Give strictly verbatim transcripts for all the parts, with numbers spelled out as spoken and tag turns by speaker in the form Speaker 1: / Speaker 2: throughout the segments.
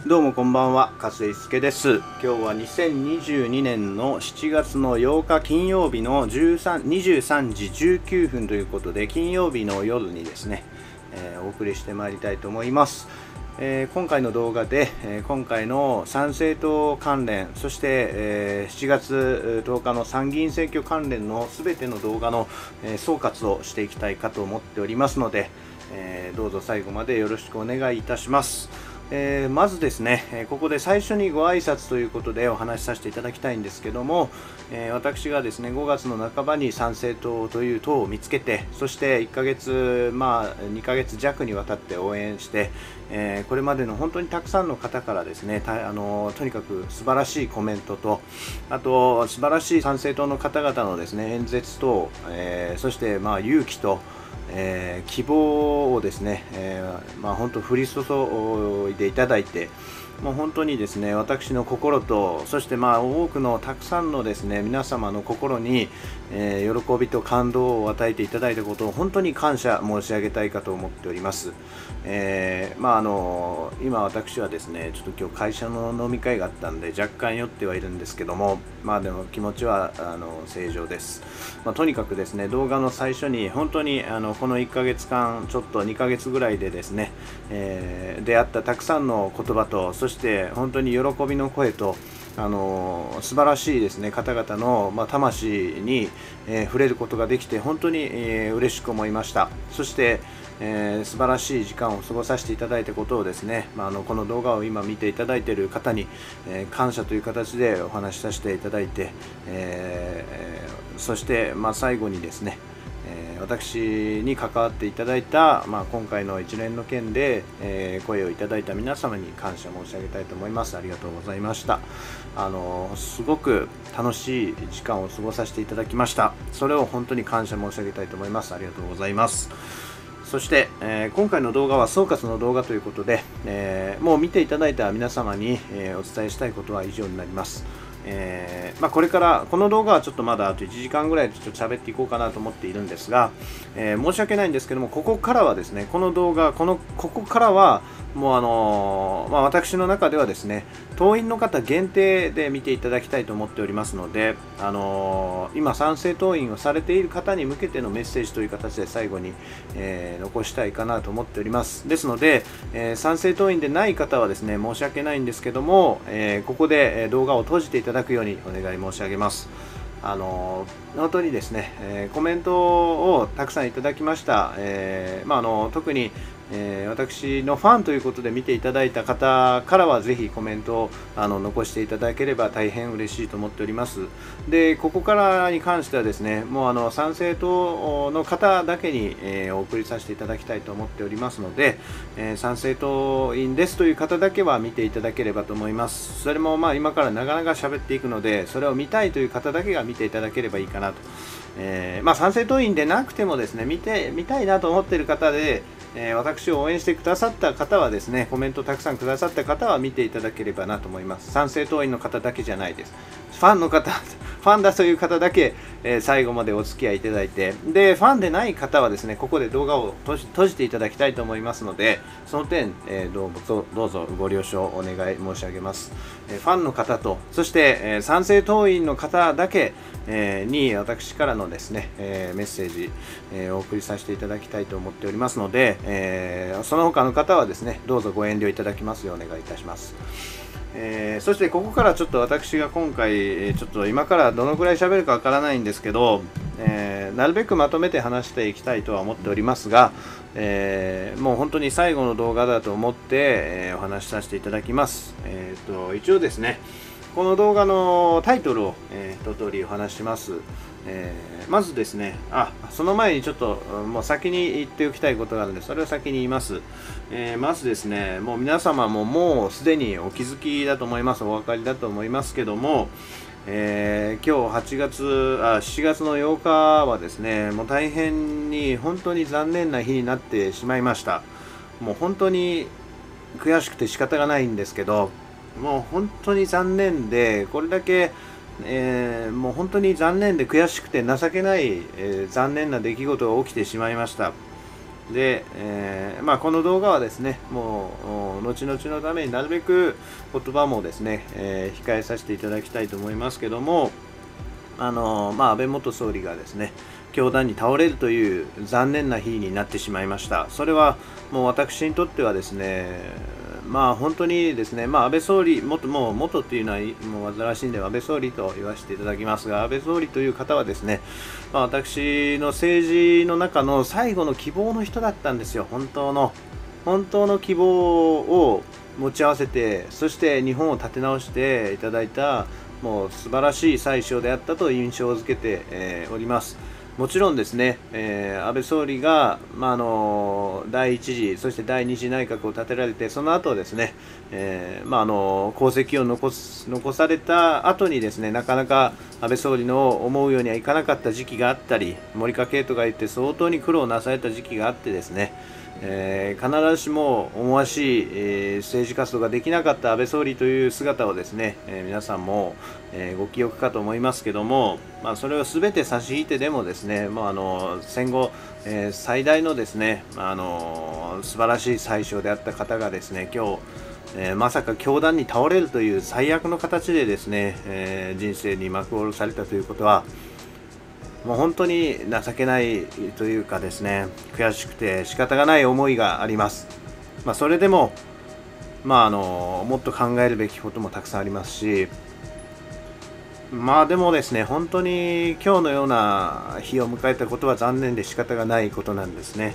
Speaker 1: どうもこんばんは、加瀬一介です。今日はにせんにじゅうにねんのしちがつのようか金曜日のにじゅうさんじじゅうきゅうふんということで、金曜日の夜にですね、えー、お送りしてまいりたいと思います。えー、今回の動画で、えー、今回の参政党関連、そして、えー、しちがつとおかの参議院選挙関連のすべての動画の、えー、総括をしていきたいかと思っておりますので、えー、どうぞ最後までよろしくお願いいたします。えー、まずですね、ここで最初にご挨拶ということでお話しさせていただきたいんですけども、えー、私がですねごがつの半ばに参政党という党を見つけて、そしていっかげつ、まあ、にかげつじゃくにわたって応援して、えー、これまでの本当にたくさんの方からですね、たあのとにかく素晴らしいコメントと、あと素晴らしい参政党の方々のですね演説と、えー、そしてまあ勇気とえー、希望をですね、えーまあ、本当降り注いでいただいて、もう本当にですね私の心と、そしてまあ多くのたくさんのですね皆様の心に、えー、喜びと感動を与えていただいたことを本当に感謝申し上げたいかと思っております。えーまあ、あの今私はですねちょっと今日会社の飲み会があったんで若干酔ってはいるんですけども、まあでも気持ちはあの正常です。まあ、とにかくですね動画の最初に本当にあのこのいっかげつかんちょっとにかげつぐらいでですね、えー、出会ったたくさんの言葉と、そして本当に喜びの声と、あの素晴らしいですね方々の、まあ、魂に、えー、触れることができて本当に、えー、嬉しく思いました。そして、えー、素晴らしい時間を過ごさせていただいたことをですね、まあ、あのこの動画を今見ていただいている方に、えー、感謝という形でお話しさせていただいて、えー、そして、まあ、最後にですね私に関わっていただいた、まあ、今回の一連の件で、えー、声をいただいた皆様に感謝申し上げたいと思います。ありがとうございました。あのすごく楽しい時間を過ごさせていただきました。それを本当に感謝申し上げたいと思います。ありがとうございます。そして、えー、今回の動画は総括の動画ということで、えー、もう見ていただいた皆様に、えー、お伝えしたいことは以上になります。えーまあ、これからこの動画はちょっとまだあといちじかんぐらいちょっと喋っていこうかなと思っているんですが、えー、申し訳ないんですけども、ここからはですねこの動画このここからはもうあのーまあ、私の中ではですね党員の方限定で見ていただきたいと思っておりますので、あのー、今賛成党員をされている方に向けてのメッセージという形で最後に、えー、残したいかなと思っております。ですので、えー、賛成党員でない方はですね申し訳ないんですけども、えー、ここで動画を閉じていただくようにお願い申し上げます。あの本当にですね、えー、コメントをたくさんいただきました。えーまあ、あの特に、えー、私のファンということで見ていただいた方からはぜひコメントをあの残していただければ大変嬉しいと思っております。で、ここからに関してはですね、もうあの賛成党の方だけに、えー、お送りさせていただきたいと思っておりますので、えー、賛成党員ですという方だけは見ていただければと思います。それもまあ今からなかなか喋っていくので、それを見たいという方だけが見ていただければいいかなと。えーまあ、賛成党員でなくてもですね見て見たいなと思っている方で、えー、私を応援してくださった方はですねコメントたくさんくださった方は見ていただければなと思います。賛成党員の方だけじゃないです。ファンの方ファンだという方だけ、えー、最後までお付き合いいただいて、でファンでない方はですねここで動画を閉じ、閉じていただきたいと思いますので、その点、えー、どうぞどうぞご了承お願い申し上げます。えー、ファンの方と、そして、えー、賛成党員の方だけ、えー、に私からのですね、えー、メッセージ、えー、お送りさせていただきたいと思っておりますので、えー、その他の方はですねどうぞご遠慮いただきますようお願いいたします。えー、そしてここからちょっと私が今回ちょっと今からどのくらい喋るかわからないんですけど、えー、なるべくまとめて話していきたいとは思っておりますが、えー、もう本当に最後の動画だと思って、えー、お話しさせていただきます。えー、と一応ですねこの動画のタイトルを、えー、一通りお話します。えー、まずですね、あ、その前にちょっともう先に言っておきたいことがあるので、それを先に言います。えー、まずですね、もう皆様ももうすでにお気づきだと思います、お分かりだと思いますけども、えー、今日はちがつ、あ、しちがつのようかはですね、もう大変に本当に残念な日になってしまいました。もう本当に悔しくて仕方がないんですけど、もう本当に残念で、これだけえー、もう本当に残念で悔しくて情けない、えー、残念な出来事が起きてしまいました。 で、えーまあ、この動画はですね、もう後々のためになるべく言葉もですね、えー、控えさせていただきたいと思いますけども、あのまあ、安倍元総理がですね、凶弾に倒れるという残念な日になってしまいました。それはもう私にとってはですね、まあ本当にですね、まあ、安倍総理、元もう元っていうのはもう煩わしいんで、安倍総理と言わせていただきますが、安倍総理という方はですね、まあ、私の政治の中の最後の希望の人だったんですよ。本当の本当の希望を持ち合わせて、そして日本を立て直していただいた、もう素晴らしい宰相であったと印象づけて、えー、おります。もちろんですね、えー、安倍総理が、まあ、あの第一次、そして第二次内閣を立てられて、その後ですね、えーまあ、あの功績を残す残された後にですね、なかなか安倍総理の思うようにはいかなかった時期があったり、森家系とか言って相当に苦労なされた時期があってですね、えー、必ずしも思わしい、えー、政治活動ができなかった安倍総理という姿をですね、えー、皆さんも、えー、ご記憶かと思いますけども、まあ、それを全て差し引いてでもですね、もうあの戦後、えー、最大のですね、あの素晴らしい宰相であった方がですね、今日、えー、まさか凶弾に倒れるという最悪の形でですね、えー、人生に幕を下ろされたということは、もう本当に情けないというかですね、悔しくて仕方がない思いがあります。まあ、それでも、まあ、あのもっと考えるべきこともたくさんありますし、まあでもですね、本当に今日のような日を迎えたことは残念で仕方がないことなんですね。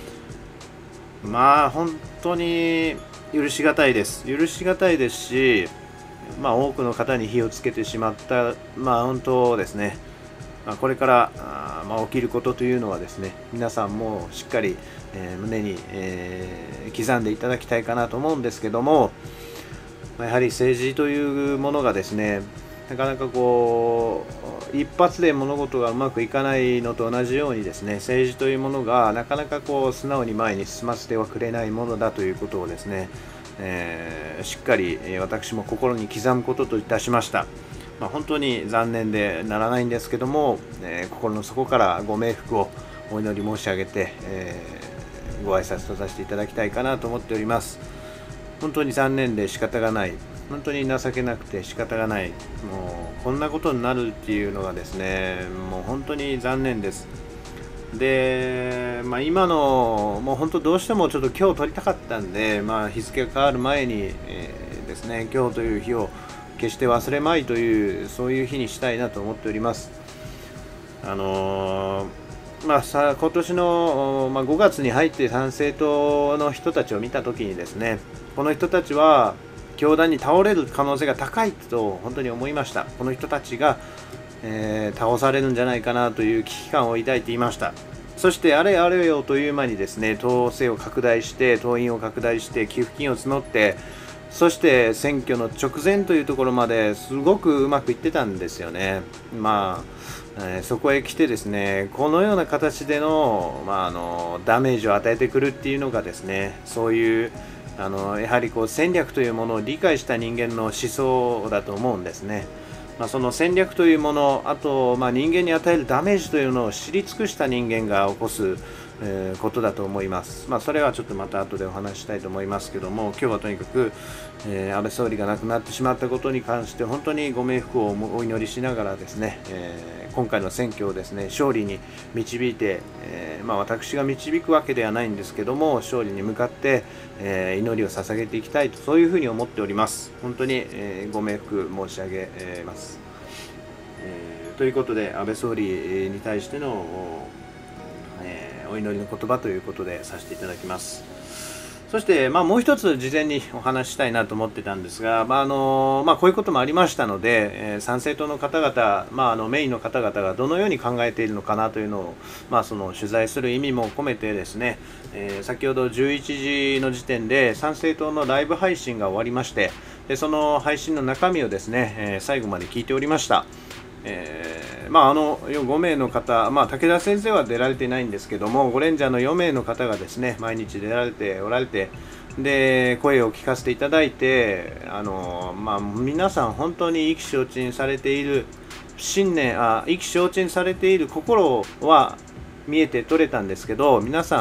Speaker 1: まあ本当に許しがたいです。許しがたいですし、まあ多くの方に火をつけてしまった、まあ本当ですね、まあ、これからあ、まあ、起きることというのはですね、皆さんもしっかり、えー、胸に、えー、刻んでいただきたいかなと思うんですけども、まあ、やはり政治というものがですね、なかなかこう一発で物事がうまくいかないのと同じようにですね、政治というものがなかなかこう素直に前に進ませてはくれないものだということをですね、えー、しっかり私も心に刻むことといたしました。まあ、本当に残念でならないんですけども、えー、心の底からご冥福をお祈り申し上げて、えー、ご挨拶とさせていただきたいかなと思っております。本当に残念で仕方がない、本当に情けなくて仕方がない、もうこんなことになるっていうのがですね、もう本当に残念です。で、まあ、今のもう本当どうしてもちょっと今日撮りたかったんで、まあ、日付が変わる前に、えー、ですね、今日という日を決して忘れまいという、そういう日にしたいなと思っております。あのー、まあさ今年の、まあ、ごがつに入って参政党の人たちを見たときにですね、この人たちは凶弾に倒れる可能性が高いと本当に思いました。この人たちが、えー、倒されるんじゃないかなという危機感を抱いていました。そしてあれあれよという間にですね、党勢を拡大して、党員を拡大して、寄付金を募って、そして選挙の直前というところまですごくうまくいってたんですよね。まあ、えー、そこへ来てですね、このような形での、まあ、あのダメージを与えてくるっていうのがですね、そういうあのやはりこう戦略というものを理解した人間の思想だと思うんですね。まあ、その戦略というもの、あと、まあ、人間に与えるダメージというのを知り尽くした人間が起こすえー、ことだと思います。まあ、それはちょっとまた後でお話したいと思いますけども、今日はとにかく、えー、安倍総理が亡くなってしまったことに関して本当にご冥福をお祈りしながらですね、えー、今回の選挙をですね、勝利に導いて、えーまあ、私が導くわけではないんですけども、勝利に向かって、えー、祈りを捧げていきたいと、そういうふうに思っております。本当に、えー、ご冥福申し上げます。えー、ということで、安倍総理に対してのお祈りの言葉ということでさせていただきます。そして、まあ、もう一つ事前にお話ししたいなと思ってたんですが、まああのまあ、こういうこともありましたので、えー、参政党の方々、まあ、あのメインの方々がどのように考えているのかなというのを、まあ、その取材する意味も込めてですね、えー、先ほどじゅういちじの時点で参政党のライブ配信が終わりまして、でその配信の中身をですね、えー、最後まで聞いておりました。えーまあ、あのごめいの方、まあ、武田先生は出られていないんですけども、ゴレンジャーのよめいの方がですね毎日出られておられて、で声を聞かせていただいて、あの、まあ、皆さん本当に意気消沈されている信念あ意気消沈されている心は見えて取れたんですけど、皆さん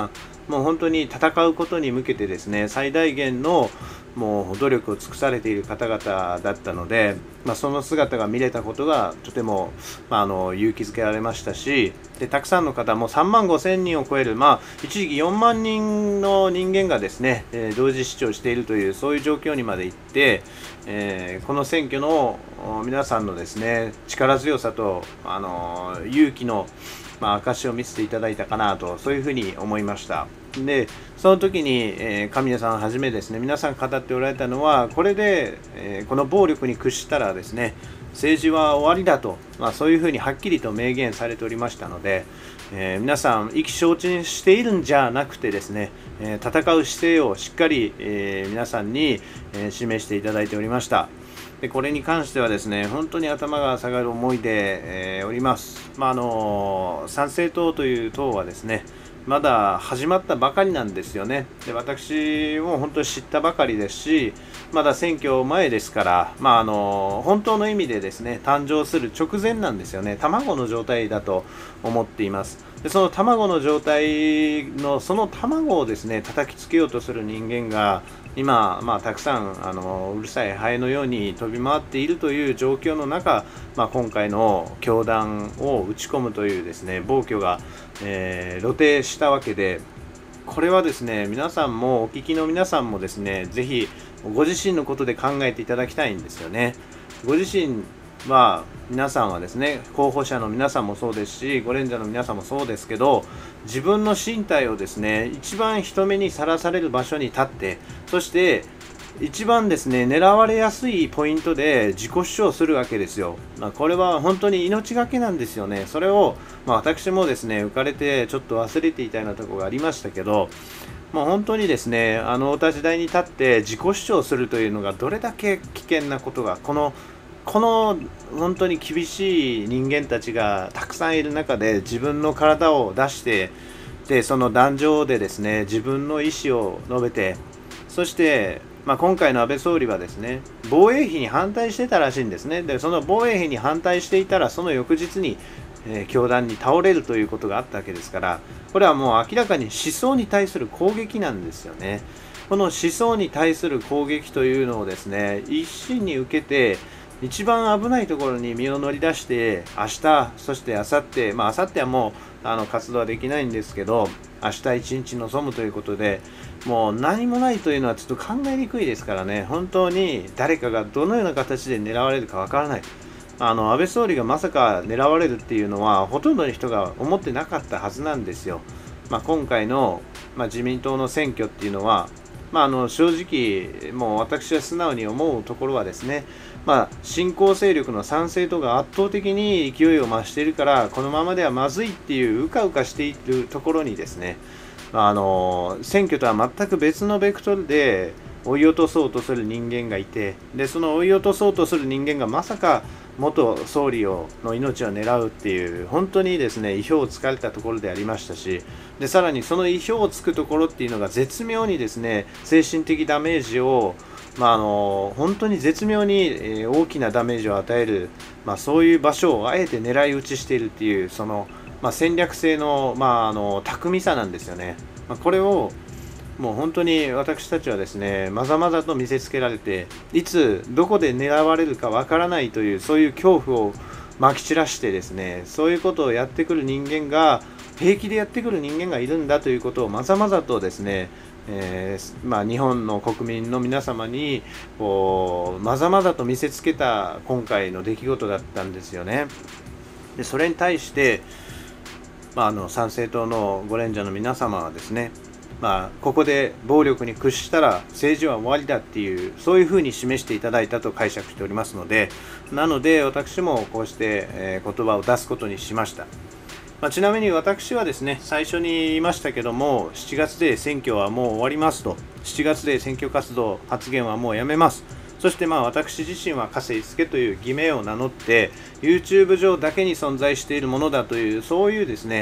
Speaker 1: もう本当に戦うことに向けてですね、最大限のもう努力を尽くされている方々だったので、まあ、その姿が見れたことがとても、まあ、あの勇気づけられましたし、でたくさんの方もさんまんごせんにんを超える、まあ、一時期よんまんにんの人間がですね、えー、同時視聴しているというそういう状況にまで行って、えー、この選挙の皆さんのですね力強さと、あのー、勇気のまあ、証を見せていただいたかなと、そういうふうに思いました。でその時に、えー、神谷さんはじめですね、皆さん語っておられたのは、これで、えー、この暴力に屈したらですね政治は終わりだと、まあ、そういうふうにはっきりと明言されておりましたので、えー、皆さん意気消沈しているんじゃなくてですね、えー、戦う姿勢をしっかり、えー、皆さんに、えー、示していただいておりました。でこれに関してはですね、本当に頭が下がる思いで、えー、おります。まあ、あの参政党という党はですね、まだ始まったばかりなんですよね。で私も本当に知ったばかりですし、まだ選挙前ですから、まあ、あの本当の意味でですね誕生する直前なんですよね。卵の状態だと思っています。でその卵の状態のその卵をですね叩きつけようとする人間が今、まあ、たくさんあのうるさいハエのように飛び回っているという状況の中、まあ、今回の教団を打ち込むというですね暴挙が、えー、露呈したわけで、これはですね皆さんもお聞きの皆さんもですねぜひご自身のことで考えていただきたいんですよね。ご自身は皆さんはですね候補者の皆さんもそうですし、ご連者の皆さんもそうですけど、自分の身体をですね一番人目にさらされる場所に立って、そして一番ですね狙われやすいポイントで自己主張するわけですよ。まあ、これは本当に命がけなんですよね。それを、まあ、私もですね浮かれてちょっと忘れていたようなところがありましたけど、もう本当にですねあのお立ち台に立って自己主張するというのがどれだけ危険なことが、このこの本当に厳しい人間たちがたくさんいる中で自分の体を出して、でその壇上でですね自分の意思を述べて、そして、まあ、今回の安倍総理はですね防衛費に反対してたらしいんですね。でその防衛費に反対していたらその翌日に、えー、教団に倒れるということがあったわけですから、これはもう明らかに思想に対する攻撃なんですよね。この思想に対する攻撃というのをですね一身に受けて、一番危ないところに身を乗り出して、明日、そして明後日、まあ明後日はもうあの活動はできないんですけど、明日一日臨むということで、もう何もないというのはちょっと考えにくいですからね、本当に誰かがどのような形で狙われるかわからない。あの安倍総理がまさか狙われるっていうのは、ほとんどの人が思ってなかったはずなんですよ。まあ、今回の、まあ、自民党の選挙っていうのは、まあ、あの正直、もう私は素直に思うところはですね、まあ、新興勢力の参政党が圧倒的に勢いを増しているから、このままではまずいっていううかうかしているところにですね、あの選挙とは全く別のベクトルで追い落とそうとする人間がいて、でその追い落とそうとする人間がまさか元総理をの命を狙うっていう、本当にですね意表をつかれたところでありましたし、でさらにその意表をつくところっていうのが絶妙にですね精神的ダメージを、まあ、あの本当に絶妙に、えー、大きなダメージを与える、まあ、そういう場所をあえて狙い撃ちしているっていう、その、まあ、戦略性の、まあ、あの巧みさなんですよね。まあ、これをもう本当に私たちはですねまざまざと見せつけられて、いつどこで狙われるかわからないという、そういう恐怖をまき散らしてですね、そういうことをやってくる人間が、平気でやってくる人間がいるんだということをまざまざとですね、えーまあ、日本の国民の皆様にこうまざまざと見せつけた今回の出来事だったんですよね。でそれに対して、まあ、あの参政党のご連者の皆様はですね、まあ、ここで暴力に屈したら政治は終わりだっていう、そういうふうに示していただいたと解釈しておりますので、なので私もこうして、えー、言葉を出すことにしました。まあ、ちなみに私はですね最初に言いましたけども、しちがつで選挙はもう終わりますと、しちがつで選挙活動発言はもうやめます。そしてまあ私自身は加瀬一助という偽名を名乗って YouTube 上だけに存在しているものだという、そういうですね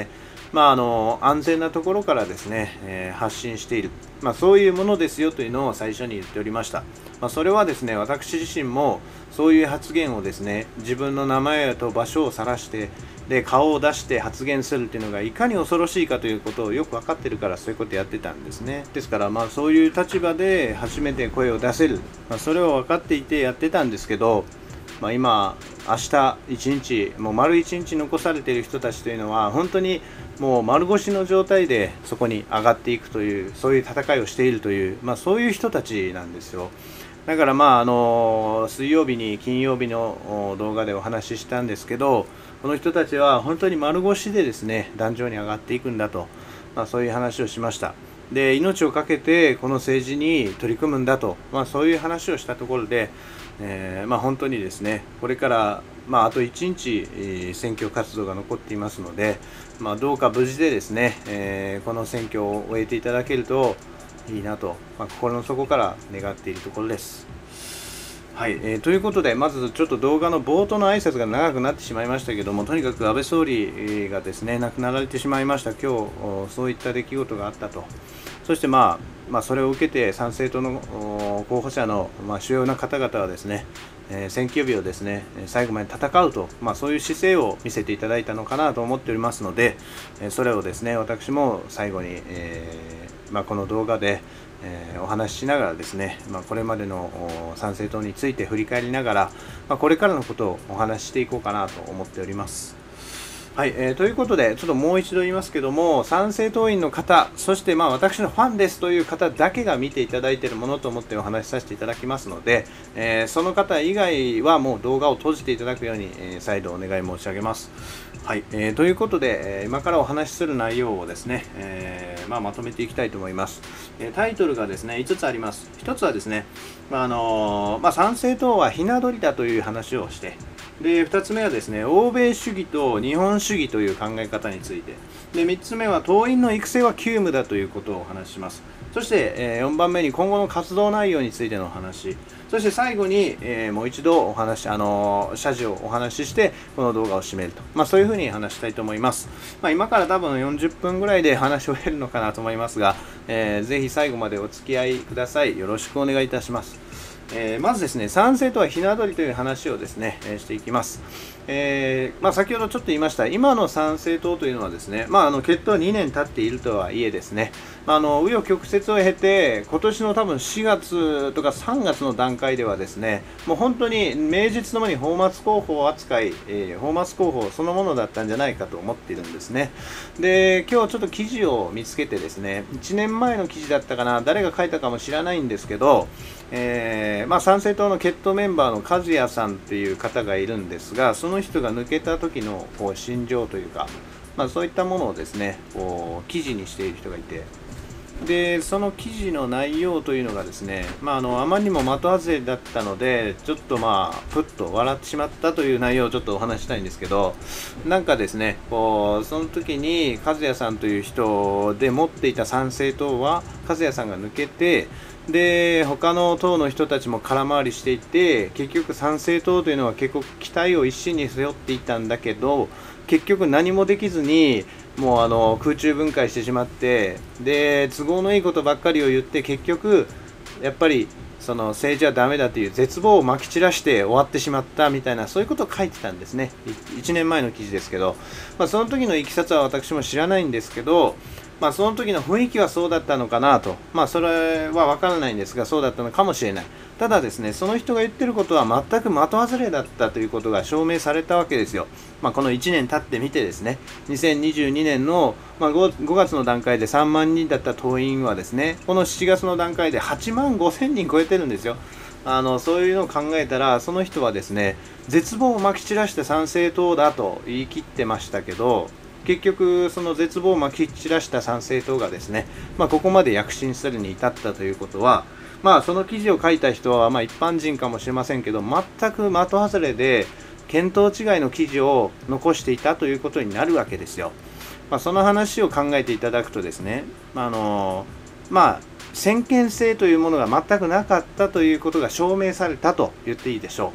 Speaker 1: まあ、あの安全なところからですね、えー、発信している、まあ、そういうものですよというのを最初に言っておりました。まあ、それはですね、私自身もそういう発言をですね、自分の名前と場所を晒してで顔を出して発言するというのがいかに恐ろしいかということをよく分かってるから、そういうことやってたんですね。ですからまあそういう立場で初めて声を出せる、まあ、それを分かっていてやってたんですけど、まあ、今明日一日もう丸一日残されている人たちというのは本当にもう丸腰の状態でそこに上がっていくという、そういう戦いをしているという、まあ、そういう人たちなんですよ。だからまああの水曜日に金曜日の動画でお話ししたんですけど、この人たちは本当に丸腰でですね壇上に上がっていくんだと、まあ、そういう話をしました。で命を懸けてこの政治に取り組むんだと、まあ、そういう話をしたところで、えーまあ、本当にですねこれから、まあ、あといちにち、えー、選挙活動が残っていますので、まあ、どうか無事でですね、えー、この選挙を終えていただけるといいなと、まあ、心の底から願っているところです。はい、えー、ということで、まずちょっと動画の冒頭の挨拶が長くなってしまいましたけども、とにかく安倍総理がですね亡くなられてしまいました。今日そういった出来事があったと。そして、まあ、まあそれを受けて参政党の候補者の、まあ、主要な方々はですね、えー、選挙日をですね最後まで戦うと、まあ、そういう姿勢を見せていただいたのかなと思っておりますので、それをですね私も最後に、えーまあ、この動画でえー、お話ししながらですね、まあ、これまでの参政党について振り返りながら、まあ、これからのことをお話ししていこうかなと思っております。はい、えー、ということでちょっともう一度言いますけども、参政党員の方、そしてまあ私のファンですという方だけが見ていただいているものと思ってお話しさせていただきますので、えー、その方以外はもう動画を閉じていただくように、えー、再度お願い申し上げます。はい、えー、ということで、えー、今からお話しする内容をですね、えーまあ、まとめていきたいと思います。えー、タイトルがですねいつつあります。ひとつはですね、まああのーまあ、参政党はひな鳥だという話をして、でふたつめはですね欧米主義と日本主義という考え方について、でみっつめは党員の育成は急務だということをお話しします。そして、えー、よんばんめに今後の活動内容についてのお話、そして最後に、えー、もう一度お話、あのー、謝辞をお話ししてこの動画を締めると、まあ、そういうふうに話したいと思います。まあ、今から多分よんじゅっぷんぐらいで話を終えるのかなと思いますが、えー、ぜひ最後までお付き合いください。よろしくお願いいたします。えー、まずですね、参政党はひな鳥という話をですね、えー、していきます。えーまあ、先ほどちょっと言いました、今の参政党というのはですね、まあ、あの結党にねん経っているとはいえですね、まあ、あの紆余曲折を経て、今年の多分しがつとかさんがつの段階ではですね、もう本当に名実ともに泡沫候補扱い、えー、泡沫候補そのものだったんじゃないかと思っているんですね。で、今日ちょっと記事を見つけてですね、いちねんまえの記事だったかな、誰が書いたかも知らないんですけど、えーまあ、参政党の決闘メンバーの和也さんっていう方がいるんですが、その人が抜けた時のこう心情というか、まあ、そういったものをですねこう記事にしている人がいて、でその記事の内容というのがですね、まあ、あのあまりにも的外れだったのでちょっとまあふっと笑ってしまったという内容をちょっとお話したいんですけど、なんかですねこうその時に和也さんという人で持っていた参政党は和也さんが抜けて、で他の党の人たちも空回りしていて、結局参政党というのは結構期待を一身に背負っていたんだけど、結局何もできずにもうあの空中分解してしまって、で都合のいいことばっかりを言って、結局やっぱりその政治はダメだという絶望をまき散らして終わってしまったみたいな、そういうことを書いてたんですね。いちねんまえの記事ですけど、まあ、その時のいきさつは私も知らないんですけど、まあ、その時の雰囲気はそうだったのかなと、まあ、それは分からないんですが、そうだったのかもしれない。ただですね、その人が言ってることは全く的外れだったということが証明されたわけですよ。まあ、このいちねん経ってみてですね、にせんにじゅうにねんの、まあ、ごがつの段階でさんまんにんだった党員はですね、このしちがつの段階ではちまんごせんにん超えてるんですよ。あのそういうのを考えたら、その人はですね、絶望をまき散らして参政党だと言い切ってましたけど、結局その絶望をまき散らした参政党がですね、まあ、ここまで躍進するに至ったということは、まあ、その記事を書いた人はまあ一般人かもしれませんけど、全く的外れで見当違いの記事を残していたということになるわけですよ。まあ、その話を考えていただくとですね、あのまあ先見性というものが全くなかったということが証明されたと言っていいでしょう。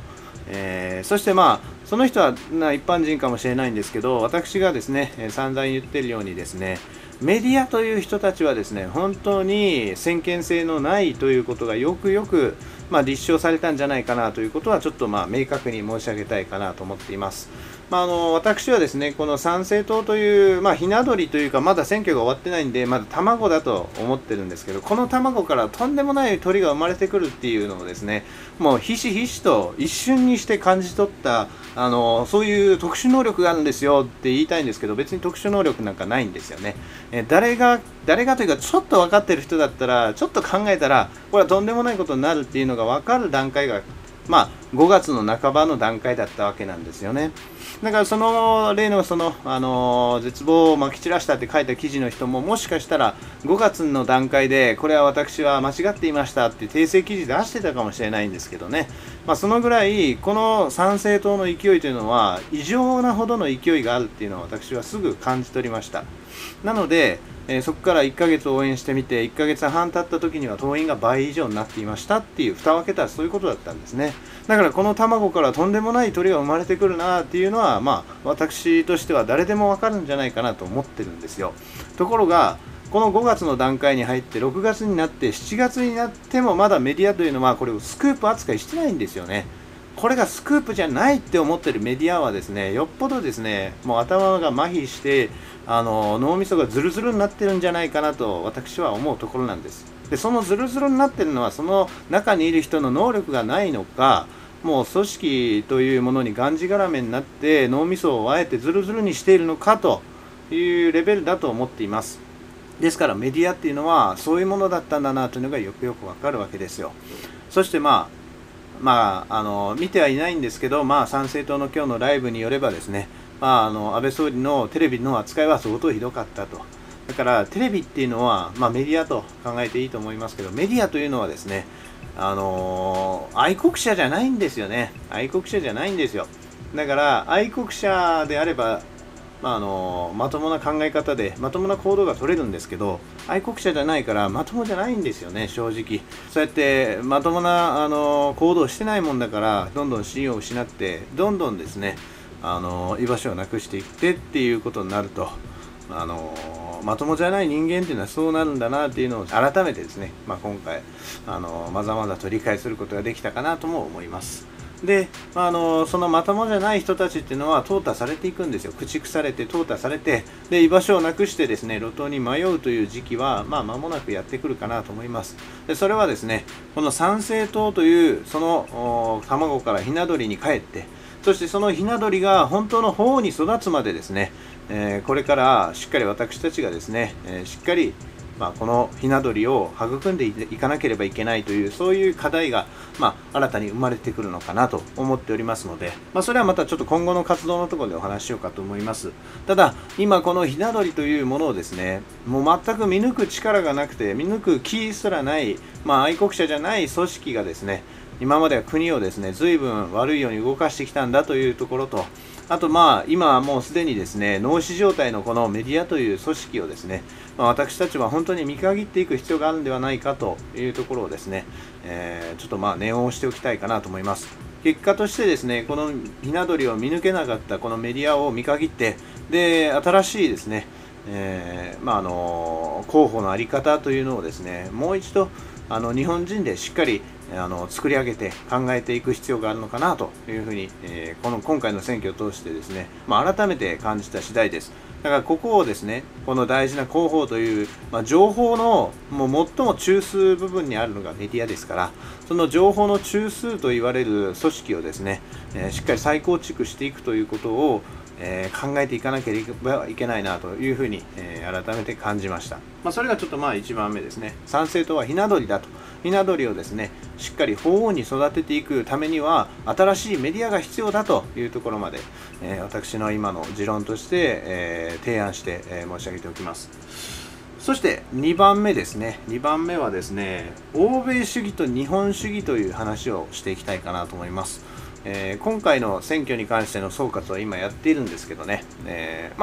Speaker 1: えー、そしてまあその人はな一般人かもしれないんですけど、私がですね、えー、散々言ってるようにですね、メディアという人たちはですね、本当に先見性のないということがよくよく、まあ、立証されたんじゃないかなということはちょっとまあ明確に申し上げたいかなと思っています。まあ、あの私はですね、この参政党という、まあ、ひな鳥というか、まだ選挙が終わってないんで、まだ卵だと思ってるんですけど、この卵からとんでもない鳥が生まれてくるっていうのをですね、もうひしひしと一瞬にして感じ取った、あのそういう特殊能力があるんですよって言いたいんですけど、別に特殊能力なんかないんですよね。え誰が、誰がというか、ちょっと分かってる人だったら、ちょっと考えたら、これはとんでもないことになるっていうのが分かる段階が、まあ、ごがつの半ばの段階だったわけなんですよね。だからその例のその、あの絶望をまき散らしたって書いた記事の人も、もしかしたらごがつの段階でこれは私は間違っていましたって訂正記事出してたかもしれないんですけどね、まあ、そのぐらいこの参政党の勢いというのは異常なほどの勢いがあるっていうのは私はすぐ感じ取りました。なのでえー、そこからいっかげつ応援してみて、いっかげつはん経った時には党員が倍以上になっていましたっていう、蓋を開けたらそういうことだったんですね。だからこの卵からとんでもない鳥が生まれてくるなっていうのは、まあ私としては誰でもわかるんじゃないかなと思ってるんですよ。ところがこのごがつの段階に入ってろくがつになってしちがつになってもまだメディアというのはこれをスクープ扱いしてないんですよね。これがスクープじゃないって思ってるメディアはですね、よっぽどですね、もう頭が麻痺してあの脳みそがズルズルになってるんじゃないかなと私は思うところなんです。でそのズルズルになってるのはその中にいる人の能力がないのか、もう組織というものにがんじがらめになって脳みそをあえてズルズルにしているのかというレベルだと思っています。ですからメディアっていうのはそういうものだったんだなというのがよくよくわかるわけですよ。そしてまあまあ、あの見てはいないんですけど、まあ、参政党の今日のライブによればですね、まあ、あの安倍総理のテレビの扱いは相当ひどかったと。だからテレビっていうのは、まあ、メディアと考えていいと思いますけど、メディアというのはですね、あの愛国者じゃないんですよね。愛国者じゃないんですよ。だから愛国者であればまあ、あのまともな考え方でまともな行動が取れるんですけど、愛国者じゃないからまともじゃないんですよね、正直。そうやってまともなあの行動をしてないもんだから、どんどん信用を失ってどんどんですね、あの居場所をなくしていってっていうことになると、あのまともじゃない人間っていうのはそうなるんだなっていうのを改めてですね、まあ、今回あのまざまざと理解することができたかなとも思います。で、あのそのまともじゃない人たちっていうのは淘汰されていくんですよ。駆逐されて淘汰されて、で居場所をなくしてですね、路頭に迷うという時期はまあ間もなくやってくるかなと思います。でそれはですね、この参政党というその卵からひな鳥に帰って、そしてそのひな鳥が本当の方に育つまでですね、えー、これからしっかり私たちがですね、えー、しっかりまあ、このひな鳥を育んでいかなければいけないという、そういう課題が、まあ、新たに生まれてくるのかなと思っておりますので、まあ、それはまたちょっと今後の活動のところでお話ししようかと思います。ただ今このひな鳥というものをですね、もう全く見抜く力がなくて、見抜く気すらない、まあ、愛国者じゃない組織がですね、今までは国をですね随分悪いように動かしてきたんだというところと、あとまあ今はもうすでにですね脳死状態のこのメディアという組織をですね、まあ、私たちは本当に見限っていく必要があるんではないかというところをですね、えー、ちょっとまあ念を押しておきたいかなと思います。結果としてですね、このひな鳥を見抜けなかったこのメディアを見限って、で新しいですね、えーまあ、あの候補の在り方というのをですね、もう一度あの日本人でしっかりあの作り上げて考えていく必要があるのかなというふうに、えー、この今回の選挙を通してですね、まあ、改めて感じた次第です。だからここをですね、この大事な広報という、まあ、情報のもう最も中枢部分にあるのがメディアですから、その情報の中枢と言われる組織をですね、えー、しっかり再構築していくということをえー、考えていかなければいけないなというふうに、えー、改めて感じました。まあ、それがちょっとまあいちばんめですね。参政党はひな鳥だと。ひな鳥をですね、しっかり鳳凰に育てていくためには新しいメディアが必要だというところまで、えー、私の今の持論として、えー、提案して、えー、申し上げておきます。そしてにばんめですね。にばんめはですね、欧米主義と日本主義という話をしていきたいかなと思います。えー、今回の選挙に関しての総括は今やっているんですけどね、えー、まあ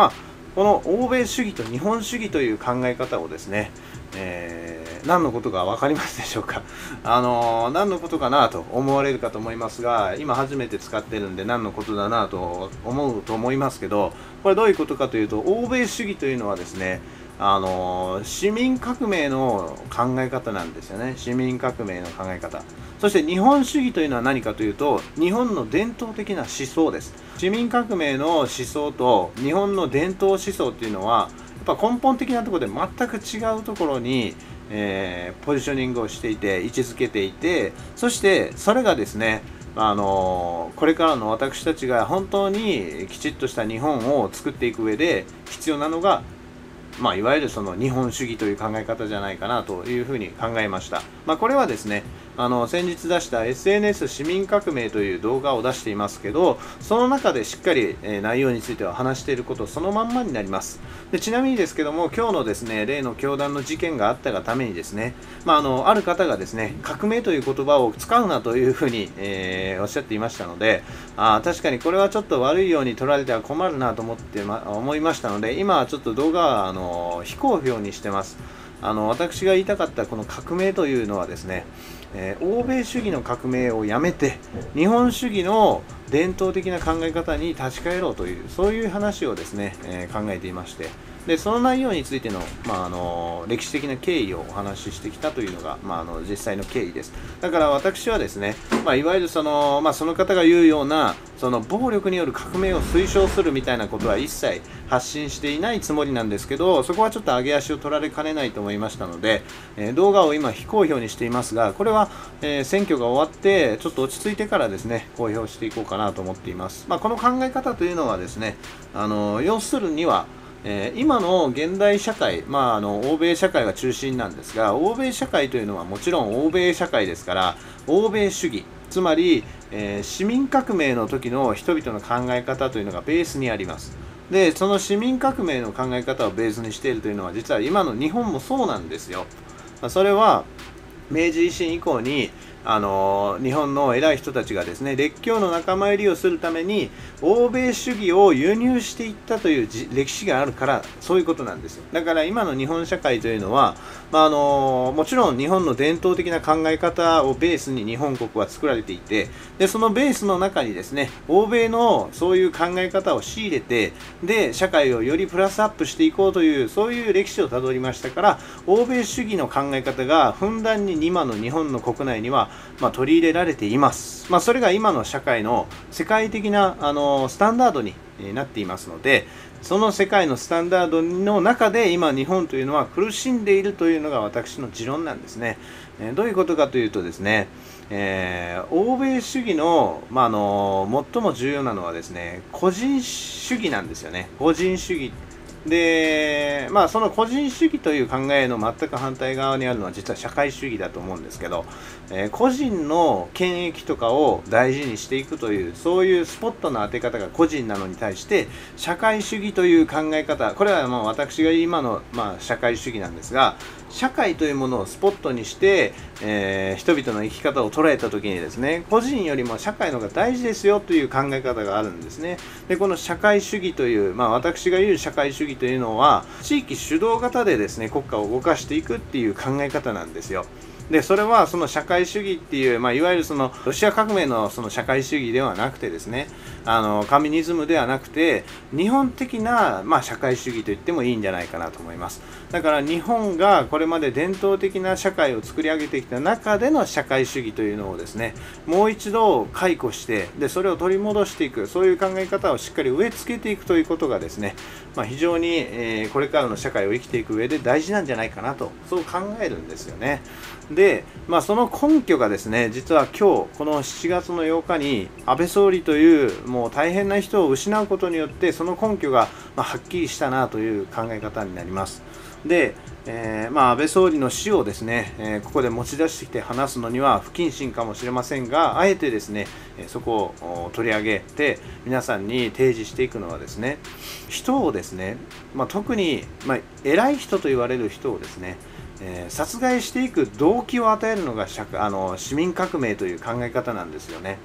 Speaker 1: この欧米主義と日本主義という考え方をですね、えー、何のことか分かりますでしょうか。あのー、何のことかなと思われるかと思いますが、今初めて使ってるんで何のことだなと思うと思いますけど、これどういうことかというと、欧米主義というのはですね、あのー、市民革命の考え方なんですよね。市民革命の考え方。そして日本主義というのは何かというと、日本の伝統的な思想です。市民革命の思想と日本の伝統思想っていうのは、やっぱ根本的なところで全く違うところに、えー、ポジショニングをしていて、位置づけていて、そしてそれがですね、あのー、これからの私たちが本当にきちっとした日本を作っていく上で必要なのが、まあ、いわゆるその日本主義という考え方じゃないかなというふうに考えました。まあ、これはですね、あの先日出した エスエヌエス 市民革命という動画を出していますけど、その中でしっかり、えー、内容については話していることそのまんまになります。でちなみにですけども、今日のですね例の教団の事件があったがためにですね、まあ、あのある方がですね革命という言葉を使うなというふうに、えー、おっしゃっていましたので、あ確かにこれはちょっと悪いように取られては困るなと思って、ま、思いましたので、今はちょっと動画はあの非公表にしてます。あの私が言いたかったこの革命というのはですね、えー、欧米主義の革命をやめて日本主義の伝統的な考え方に立ち返ろうという、そういう話をですね、えー、考えていまして、でその内容についての、まあ、あの歴史的な経緯をお話ししてきたというのが、まあ、あの実際の経緯です。だから私はですね、まあ、いわゆるその、まあ、その方が言うようなその暴力による革命を推奨するみたいなことは一切発信していないつもりなんですけど、そこはちょっと上げ足を取られかねないと思いましたので、えー、動画を今非公表にしていますが、これは、えー、選挙が終わってちょっと落ち着いてからですね公表していこうかなと思っています。まあ、この考え方というのはですね、あの要するにはえー、今の現代社会、まあ、あの欧米社会が中心なんですが、欧米社会というのはもちろん欧米社会ですから、欧米主義、つまり、えー、市民革命の時の人々の考え方というのがベースにあります。で、その市民革命の考え方をベースにしているというのは、実は今の日本もそうなんですよ。それは明治維新以降にあの日本の偉い人たちがですね列強の仲間入りをするために欧米主義を輸入していったという歴史があるから、そういうことなんですよ。だから今の日本社会というのは、まあ、あのもちろん日本の伝統的な考え方をベースに日本国は作られていて、でそのベースの中にですね欧米のそういう考え方を仕入れて、で社会をよりプラスアップしていこうという、そういう歴史をたどりましたから、欧米主義の考え方がふんだんに今の日本の国内にはまあ、取り入れられています。まあ、それが今の社会の世界的なあのスタンダードになっていますので、その世界のスタンダードの中で今日本というのは苦しんでいるというのが私の持論なんですね。えー、どういうことかというとですね、えー、欧米主義の、まあ、あの最も重要なのはですね、個人主義なんですよね。個人主義で、まあ、その個人主義という考えの全く反対側にあるのは実は社会主義だと思うんですけど、えー、個人の権益とかを大事にしていくという、そういうスポットの当て方が個人なのに対して、社会主義という考え方、これはもう私が今の、まあ、社会主義なんですが、社会というものをスポットにして、えー、人々の生き方を捉えた時にですね、個人よりも社会の方が大事ですよという考え方があるんですね。でこの社会主義という、まあ、私が言う社会主義というのは地域主導型でですね国家を動かしていくっていう考え方なんですよ。でそれはその社会主義っていう、まあ、いわゆるそのロシア革命のその社会主義ではなくてですね、あのカミュニズムではなくて日本的な、まあ、社会主義と言ってもいいんじゃないかなと思います。だから日本がこれまで伝統的な社会を作り上げてきた中での社会主義というのをですねもう一度解雇して、でそれを取り戻していく、そういう考え方をしっかり植え付けていくということがですね、まあ、非常に、えー、これからの社会を生きていく上で大事なんじゃないかなと、そう考えるんですよね。で、まあ、その根拠がですね、実は今日このしちがつのようかに安倍総理というもう大変な人を失うことによって、その根拠がまあはっきりしたなという考え方になります。で、えーまあ、安倍総理の死をですね、えー、ここで持ち出してきて話すのには不謹慎かもしれませんが、あえてですねそこを取り上げて皆さんに提示していくのはですね、人をですね、まあ、特に、まあ、偉い人と言われる人をですね、えー、殺害していく動機を与えるのが社あの市民革命という考え方なんですよね。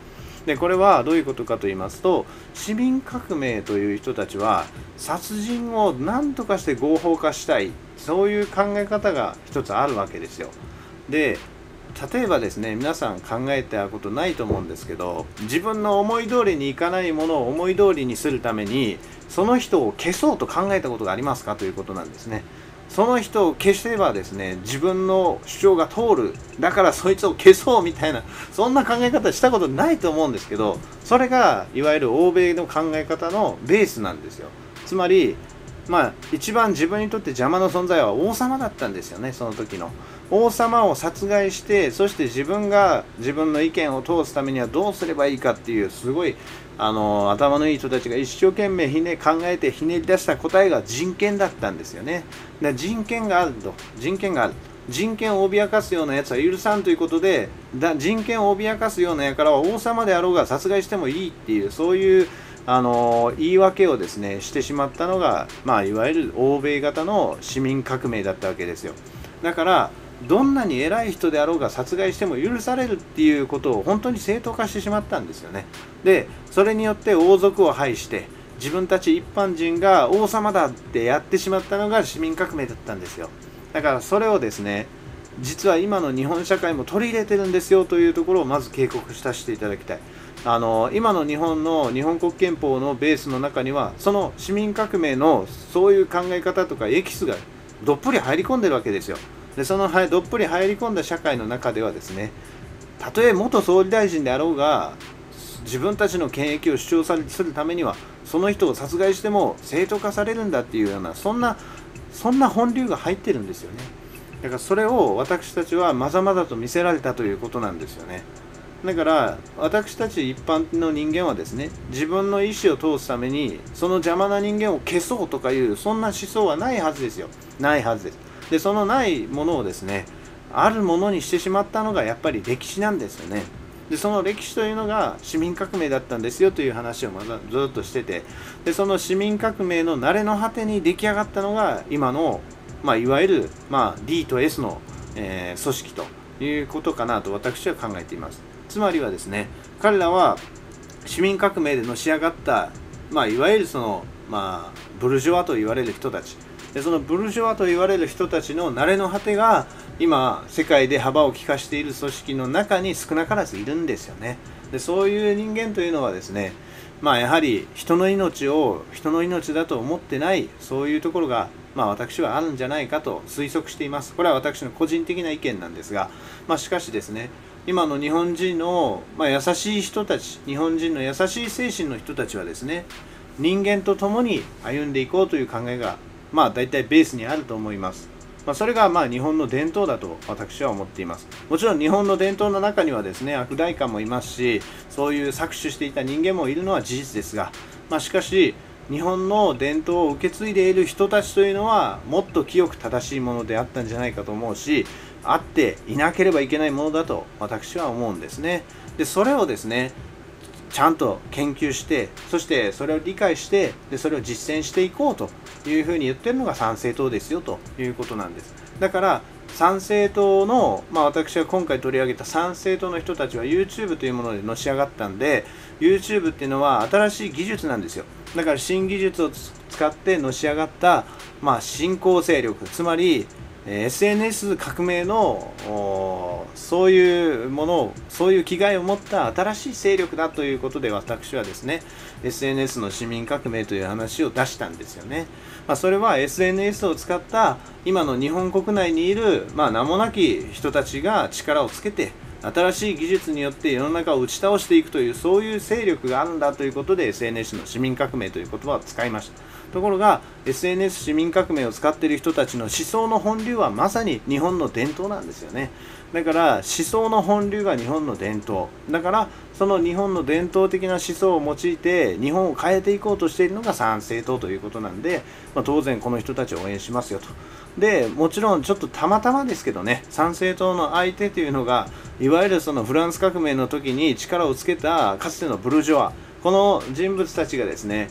Speaker 1: でこれはどういうことかと言いますと、市民革命という人たちは殺人を何とかして合法化したい、そういう考え方が一つあるわけですよ。で例えばですね、皆さん考えたことないと思うんですけど、自分の思い通りにいかないものを思い通りにするためにその人を消そうと考えたことがありますかということなんですね。その人を消せばですね、自分の主張が通る、だからそいつを消そうみたいな、そんな考え方したことないと思うんですけど、それがいわゆる欧米の考え方のベースなんですよ。つまりまあ一番自分にとって邪魔な存在は王様だったんですよね。その時の王様を殺害して、そして自分が自分の意見を通すためにはどうすればいいかっていう、すごいあの頭のいい人たちが一生懸命ひね考えてひねり出した答えが人権だったんですよね。だから人権があると、人権がある人権を脅かすようなやつは許さんということで、だ人権を脅かすようなやからは王様であろうが殺害してもいいっていう、そういうあの言い訳をですねしてしまったのが、まあ、いわゆる欧米型の市民革命だったわけですよ。だからどんなに偉い人であろうが殺害しても許されるっていうことを本当に正当化してしまったんですよね。でそれによって王族を排して自分たち一般人が王様だってやってしまったのが市民革命だったんですよ。だからそれをですね、実は今の日本社会も取り入れてるんですよというところをまず警告させていただきたい。あの今の日本の日本国憲法のベースの中にはその市民革命のそういう考え方とかエキスがどっぷり入り込んでるわけですよ。でそのどっぷり入り込んだ社会の中ではですね、たとえ元総理大臣であろうが自分たちの権益を主張するためにはその人を殺害しても正当化されるんだっていうような、そんなそんな本流が入ってるんですよね。だからそれを私たちはまざまざと見せられたということなんですよね。だから私たち一般の人間はですね、自分の意思を通すためにその邪魔な人間を消そうとかいうそんな思想はないはずですよ。ないはずです。でそのないものをですね、あるものにしてしまったのがやっぱり歴史なんですよね。でその歴史というのが市民革命だったんですよという話をまだずっとしてて、でその市民革命の慣れの果てに出来上がったのが今の、まあ、いわゆる、まあ、ディー と エス の、えー、組織ということかなと私は考えています。つまりはですね、彼らは市民革命でのし上がった、まあ、いわゆるその、まあ、ブルジョワと言われる人たちで、そのブルジョワと言われる人たちの慣れの果てが今世界で幅を利かしている組織の中に少なからずいるんですよね。でそういう人間というのはですね、まあやはり人の命を人の命だと思ってない、そういうところがまあ私はあるんじゃないかと推測しています。これは私の個人的な意見なんですが、まあ、しかしですね、今の日本人の、まあ、優しい人たち、日本人の優しい精神の人たちはですね、人間と共に歩んでいこうという考えがまあ大体ベースにあると思います。まあ、それがまあ日本の伝統だと私は思っています。もちろん日本の伝統の中にはですね、悪代官もいますし、そういう搾取していた人間もいるのは事実ですが、まあ、しかし日本の伝統を受け継いでいる人たちというのはもっと清く正しいものであったんじゃないかと思うし、あっていなければいけないものだと私は思うんですね。でそれをですね、ちゃんと研究して、そしてそれを理解して、でそれを実践していこうというふうに言ってるのが参政党ですよということなんです。だから参政党の、まあ、私は今回取り上げた参政党の人たちは YouTube というものでのし上がったんで、 YouTube っていうのは新しい技術なんですよ。だから新技術を使ってのし上がった、まあ、新興勢力、つまりエスエヌエス 革命のそういうものを、そういう気概を持った新しい勢力だということで、私はですね エスエヌエス の市民革命という話を出したんですよね。まあ、それは エスエヌエス を使った今の日本国内にいる、まあ、名もなき人たちが力をつけて新しい技術によって世の中を打ち倒していくという、そういう勢力があるんだということで エスエヌエス の市民革命という言葉を使いました。ところが エスエヌエス 市民革命を使っている人たちの思想の本流はまさに日本の伝統なんですよね。だから思想の本流が日本の伝統だから、その日本の伝統的な思想を用いて日本を変えていこうとしているのが参政党ということなんで、まあ、当然この人たちを応援しますよと。でもちろんちょっとたまたまですけどね、参政党の相手というのがいわゆるそのフランス革命の時に力をつけたかつてのブルジョワ、この人物たちがですね、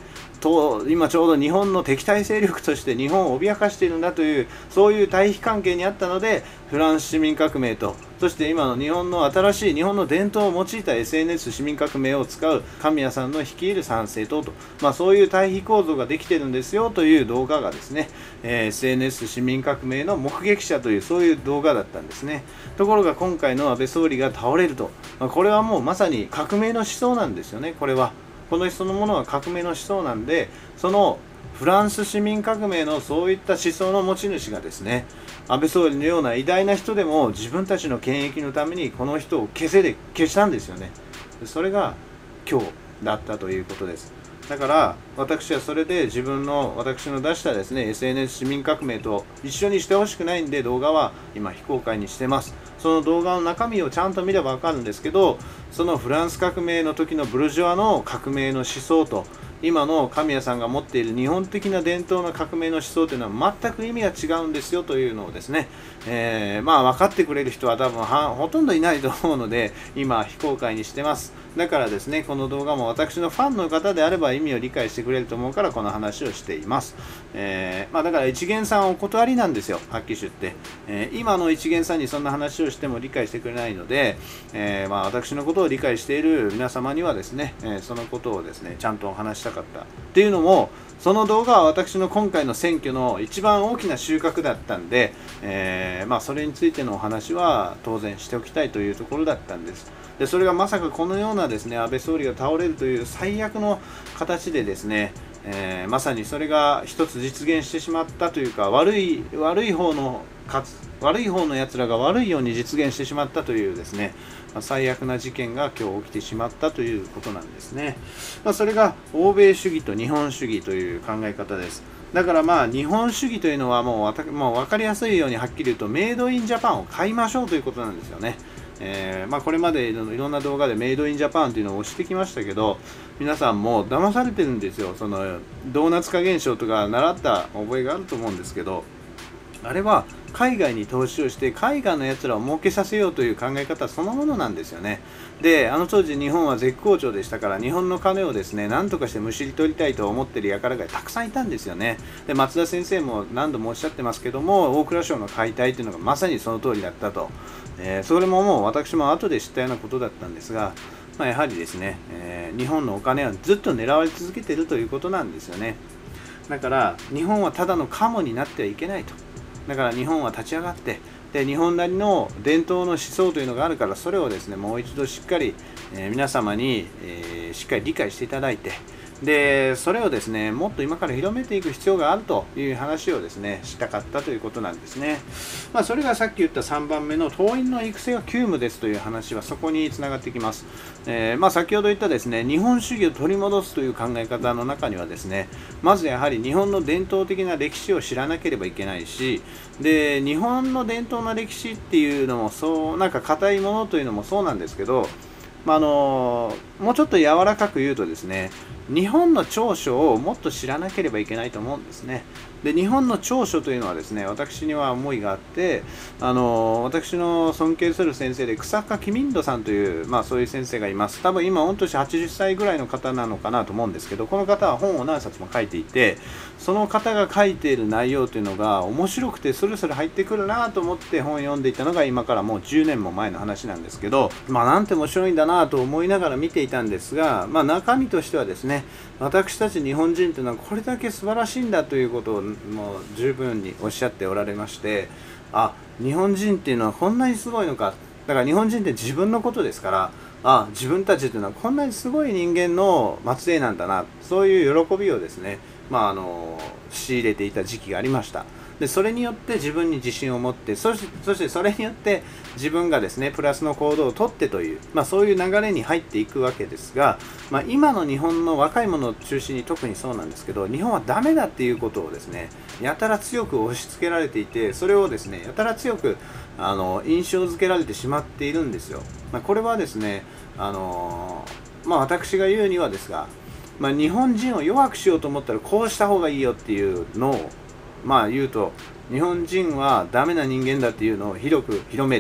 Speaker 1: と今ちょうど日本の敵対勢力として日本を脅かしているんだという、そういう対比関係にあったので、フランス市民革命と、そして今の日本の新しい日本の伝統を用いた エスエヌエス 市民革命を使う神谷さんの率いる参政党と、まあ、そういう対比構造ができてるんですよという動画がですね、えー、エスエヌエス 市民革命の目撃者という、そういう動画だったんですね。ところが今回の安倍総理が倒れると、まあ、これはもうまさに革命の思想なんですよね。これはこのそのものは革命の思想なんで、そのフランス市民革命のそういった思想の持ち主がですね、安倍総理のような偉大な人でも自分たちの権益のためにこの人を消せで消したんですよね。それが今日だったということです。だから私はそれで自分の私の出したですね エスエヌエス 市民革命と一緒にしてほしくないんで、動画は今非公開にしてます。その動画の中身をちゃんと見れば分かるんですけど、そのフランス革命の時のブルジョアの革命の思想と今の神谷さんが持っている日本的な伝統の革命の思想というのは全く意味が違うんですよというのをですね、えー、まあ分かってくれる人は多分はほとんどいないと思うので今非公開にしてます。だからですね、この動画も私のファンの方であれば意味を理解してくれると思うからこの話をしています。えー、まあだから一元さんお断りなんですよ、はっきり言って、えー、今の一元さんにそんな話をしても理解してくれないので、えー、まあ私のことを理解している皆様にはですね、えー、そのことをですねちゃんとお話したかったっていうのも、その動画は私の今回の選挙の一番大きな収穫だったんで、えー、まあそれについてのお話は当然しておきたいというところだったんです。でそれがまさかこのようなですね安倍総理が倒れるという最悪の形でですね、えー、まさにそれが一つ実現してしまったというか、悪い悪い方のかつ悪い方のやつらが悪いように実現してしまったというですね、まあ、最悪な事件が今日起きてしまったということなんですね。まあ、それが欧米主義と日本主義という考え方です。だからまあ日本主義というのはもうわたもう分かりやすいようにはっきり言うとメイドインジャパンを買いましょうということなんですよね。えーまあ、これまでいろんな動画でメイドインジャパンというのを押してきましたけど、皆さんも騙されてるんですよ。そのドーナツ化現象とか習った覚えがあると思うんですけど、あれは海外に投資をして海外のやつらを儲けさせようという考え方そのものなんですよね。であの当時日本は絶好調でしたから、日本の金をですね何とかしてむしり取りたいと思ってる輩がたくさんいたんですよね。で松田先生も何度もおっしゃってますけども、大蔵省の解体というのがまさにその通りだったと、えー、それももう私も後で知ったようなことだったんですが、まあ、やはりですね、えー、日本のお金はずっと狙われ続けているということなんですよね。だから日本はただのカモになってはいけないと。だから日本は立ち上がって、で日本なりの伝統の思想というのがあるから、それをですねもう一度しっかり、えー、皆様に、えー、しっかり理解していただいて、でそれをですねもっと今から広めていく必要があるという話をですねしたかったということなんですね。まあ、それがさっき言ったさんばんめの党員の育成が急務ですという話はそこにつながってきます。えー、まあ先ほど言ったですね日本主義を取り戻すという考え方の中にはですね、まずやはり日本の伝統的な歴史を知らなければいけないし、で日本の伝統な歴史っていうのもそうなんか硬いものというのもそうなんですけど、まあ、あのもうちょっと柔らかく言うとですね、日本の長所をもっと知らなければいけないと思うんですね。で日本の長所というのはですね、私には思いがあって、あの私の尊敬する先生で草加公民度さんという、まあ、そういう先生がいます。多分今御年はちじゅっさいぐらいの方なのかなと思うんですけど、この方は本を何冊も書いていて、その方が書いている内容というのが面白くてスルスル入ってくるなと思って本を読んでいたのが今からもうじゅうねんも前の話なんですけど、まあなんて面白いんだなと思いながら見ていたんですが、まあ、中身としてはですね、私たち日本人というのはこれだけ素晴らしいんだということをもう十分におっしゃっておられまして、あ、日本人っていうのはこんなにすごいのか。だから日本人って自分のことですから、あ、自分たちというのはこんなにすごい人間の末裔なんだな、そういう喜びをですね、まあ、あの仕入れていた時期がありました。でそれによって自分に自信を持って、そしてそしてそれによって自分がですねプラスの行動をとってという、まあ、そういう流れに入っていくわけですが、まあ、今の日本の若い者を中心に特にそうなんですけど、日本はダメだっていうことをですねやたら強く押し付けられていて、それをですねやたら強くあの印象付けられてしまっているんですよ。まあ、これはですねあのまあ私が言うにはですが、まあ、日本人を弱くしようと思ったらこうした方がいいよっていうのをまあ言うと、日本人はダメな人間だっていうのを広く広める。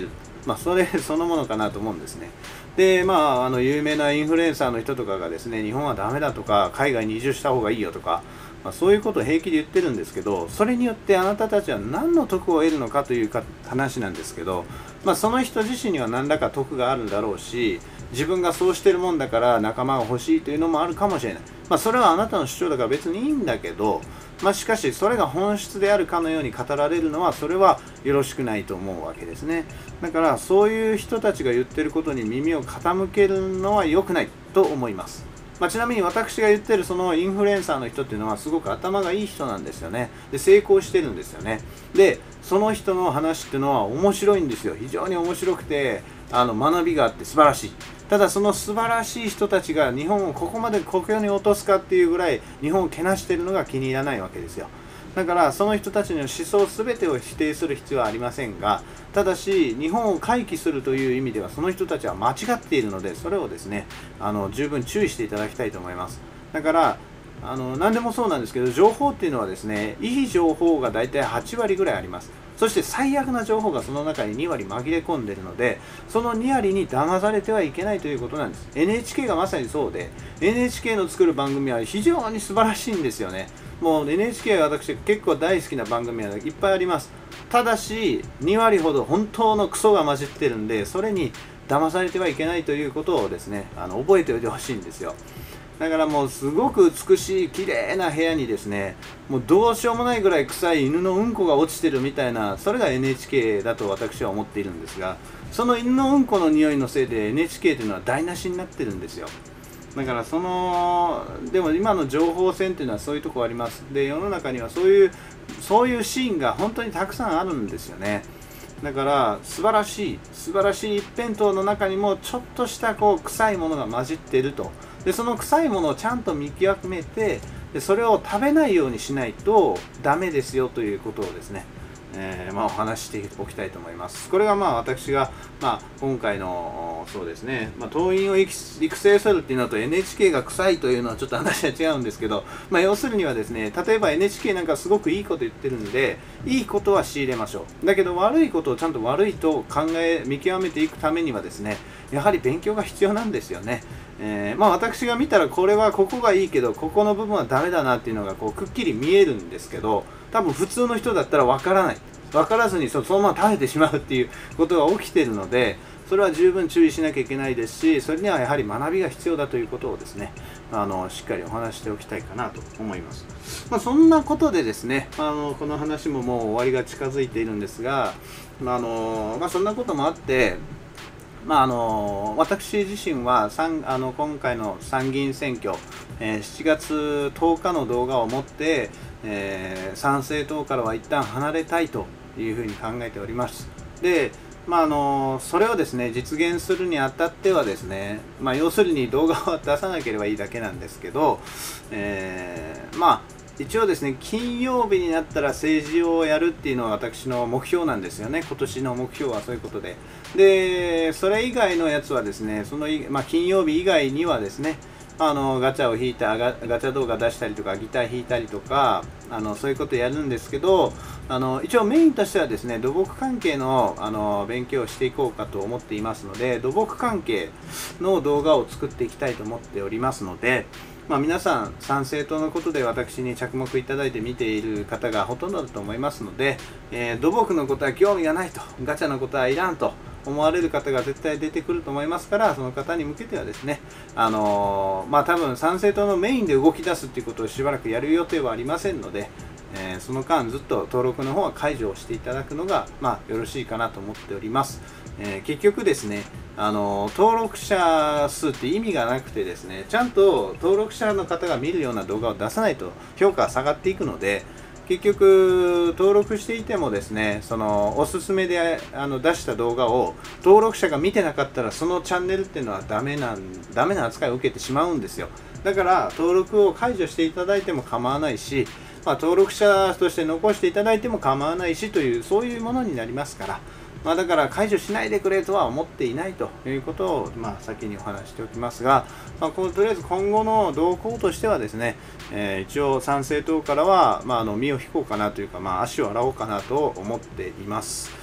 Speaker 1: まあ、それそのものかなと思うんですね。で、まあ、あの有名なインフルエンサーの人とかがですね、日本はダメだとか、海外に移住した方がいいよとか、まあ、そういうことを平気で言ってるんですけど、それによってあなたたちは何の得を得るのかというか話なんですけど、まあ、その人自身には何らか得があるんだろうし、自分がそうしてるもんだから仲間が欲しいというのもあるかもしれない。まあ、それはあなたの主張だから別にいいんだけど、まあ、しかしそれが本質であるかのように語られるのはそれはよろしくないと思うわけですね。だからそういう人たちが言ってることに耳を傾けるのは良くないと思います。まあ、ちなみに私が言ってるそのインフルエンサーの人っていうのはすごく頭がいい人なんですよね。で、成功してるんですよね。で、その人の話っていうのは面白いんですよ。非常に面白くて、あの学びがあって素晴らしい。ただその素晴らしい人たちが日本をここまで国境に落とすかっていうぐらい日本をけなしているのが気に入らないわけですよ。だからその人たちの思想全てを否定する必要はありませんが、ただし日本を回帰するという意味ではその人たちは間違っているので、それをですね、あの十分注意していただきたいと思います。だからあの何でもそうなんですけど、情報っていうのはですね、いい情報がだいたいはちわりぐらいあります。そして最悪な情報がその中ににわり紛れ込んでいるので、そのにわりに騙されてはいけないということなんです。 エヌエイチケー がまさにそうで、 エヌエイチケー の作る番組は非常に素晴らしいんですよね。もう エヌエイチケー は私結構大好きな番組はいっぱいあります。ただしにわりほど本当のクソが混じってるんで、それに騙されてはいけないということをですね、あの覚えておいてほしいんですよ。だからもうすごく美しい綺麗な部屋にですね、もうどうしようもないぐらい臭い犬のうんこが落ちてるみたいな、それが エヌエイチケー だと私は思っているんですが、その犬のうんこの匂いのせいで エヌエイチケー というのは台無しになってるんですよ。だからそのでも今の情報戦というのはそういうところあります。で、世の中にはそういうそういうシーンが本当にたくさんあるんですよね。だから素晴らしい素晴らしい一辺倒の中にもちょっとしたこう臭いものが混じっていると。でその臭いものをちゃんと見極めて、でそれを食べないようにしないとダメですよということをですね、えーまあ、お話ししておきたいと思います。これがまあ私が、まあ、今回のそうですね、まあ、党員を育成するっていうのと エヌエイチケー が臭いというのはちょっと話は違うんですけど、まあ、要するにはですね、例えば エヌエイチケー なんかすごくいいこと言ってるんで、いいことは仕入れましょう。だけど悪いことをちゃんと悪いと考え見極めていくためにはですね、やはり勉強が必要なんですよね。えー、まあ私が見たらこれはここがいいけどここの部分はダメだなっていうのがこうくっきり見えるんですけど、多分普通の人だったら分からない、分からずにそのまま食べてしまうっていうことが起きているので、それは十分注意しなきゃいけないですし、それにはやはり学びが必要だということをですね、あのしっかりお話しておきたいかなと思います。まあ、そんなことでですね、あのこの話ももう終わりが近づいているんですが、まああのまあ、そんなこともあって、まあ、あの私自身はあの今回の参議院選挙、えー、しちがつとおかの動画をもって、えー、参政党からは一旦離れたいというふうに考えております。で、まあ、あのそれをですね実現するにあたってはですね、まあ、要するに動画を出さなければいいだけなんですけど、えー、まあ一応ですね、金曜日になったら政治をやるっていうのは私の目標なんですよね。今年の目標はそういうことで。で、それ以外のやつはですね、その、まあ、金曜日以外にはですね、あのガチャを引いたガ、ガチャ動画出したりとか、ギター弾いたりとか、あのそういうことやるんですけど、あの一応メインとしてはですね、土木関係の、あの勉強をしていこうかと思っていますので、土木関係の動画を作っていきたいと思っておりますので、まあ、皆さん参政党のことで私に着目いただいて見ている方がほとんどだと思いますので、えー、土木のことは興味がないと、ガチャのことはいらんと思われる方が絶対出てくると思いますから、その方に向けてはですね、あのー、まあ多分参政党のメインで動き出すっていうことをしばらくやる予定はありませんので、えー、その間ずっと登録の方は解除をしていただくのが、まあ、よろしいかなと思っております。えー、結局ですね、あの登録者数って意味がなくてですね、ちゃんと登録者の方が見るような動画を出さないと評価は下がっていくので、結局登録していてもですね、そのおすすめであの出した動画を登録者が見てなかったら、そのチャンネルっていうのはダメなんダメな扱いを受けてしまうんですよ。だから登録を解除していただいても構わないし、まあ、登録者として残していただいても構わないしという、そういうものになりますから、まあ、だから解除しないでくれとは思っていないということを、まあ、先にお話しておきますが、まあ、このとりあえず今後の動向としてはですね、えー、一応参政党からは、まあ、あの身を引こうかなというか、まあ、足を洗おうかなと思っています。